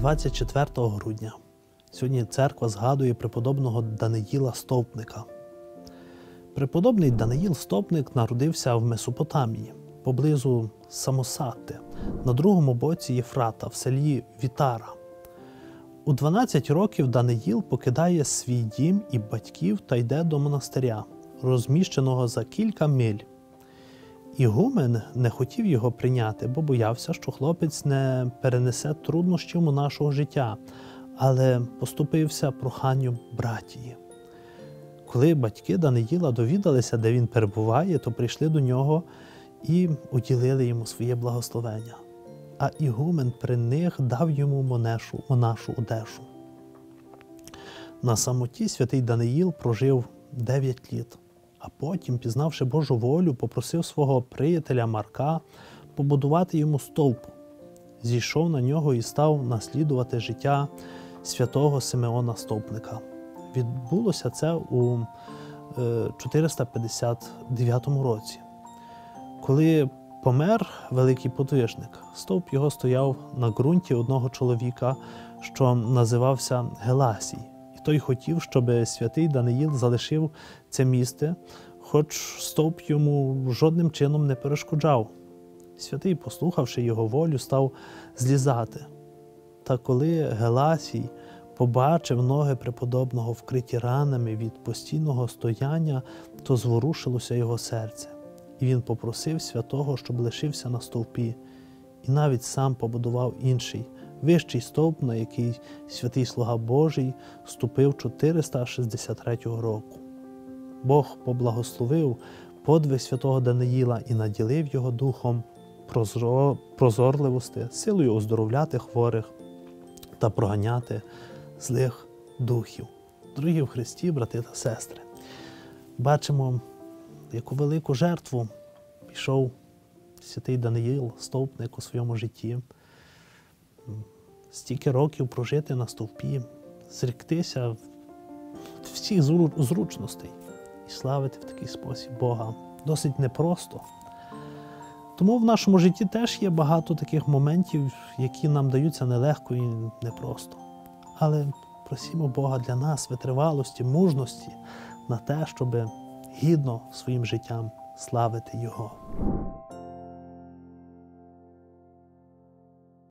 24 грудня. Сьогодні церква згадує преподобного Даниїла Стовпника. Преподобний Даниїл Стовпник народився в Месопотамії, поблизу Самосати, на другому боці Єфрата, в селі Вітара. У 12 років Даниїл покидає свій дім і батьків та йде до монастиря, розміщеного за кілька миль. Ігумен не хотів його прийняти, бо боявся, що хлопець не перенесе труднощів монашого життя, але поступився проханню братії. Коли батьки Даниїла довідалися, де він перебуває, то прийшли до нього і уділили йому своє благословення. А ігумен при них дав йому монашу одежу. На самоті святий Даниїл прожив 9 літ, а потім, пізнавши Божу волю, попросив свого приятеля Марка побудувати йому стовп. Зійшов на нього і став наслідувати життя святого Симеона Стовпника. Відбулося це у 459 році. Коли помер великий подвижник, стовп його стояв на ґрунті одного чоловіка, що називався Геласій. І той хотів, щоб святий Даниїл залишив це місце, хоч стовп йому жодним чином не перешкоджав. Святий, послухавши його волю, став злізати. Та коли Геласій побачив ноги преподобного вкриті ранами від постійного стояння, то зворушилося його серце. І він попросив святого, щоб лишився на стовпі, і навіть сам побудував інший, вищий стовп, на який святий слуга Божий ступив 463 року. Бог поблагословив подвиг святого Даниїла і наділив його духом прозорливості, силою оздоровляти хворих та проганяти злих духів. Дорогі в Христі, брати та сестри, бачимо, яку велику жертву пішов святий Даниїл Стовпник у своєму житті. Стільки років прожити на стовпі, зректися всіх зручностей і славити в такий спосіб Бога. Досить непросто. Тому в нашому житті теж є багато таких моментів, які нам даються нелегко і непросто. Але просимо Бога для нас витривалості, мужності на те, щоб гідно своїм життям славити Його.